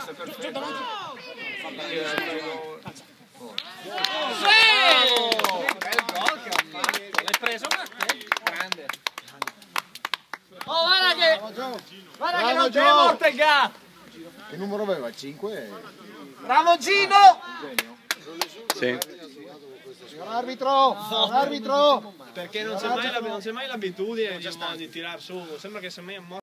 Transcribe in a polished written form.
questo è perfetto. Bel gol che ha fatto. L'hai preso grande. Oh, guarda che non c'è morto il gatto. Che numero aveva? 5? Ramogino! Sì. Signor arbitro! Perché non c'è mai l'abitudine di tirare su. Sembra che se mai è morto.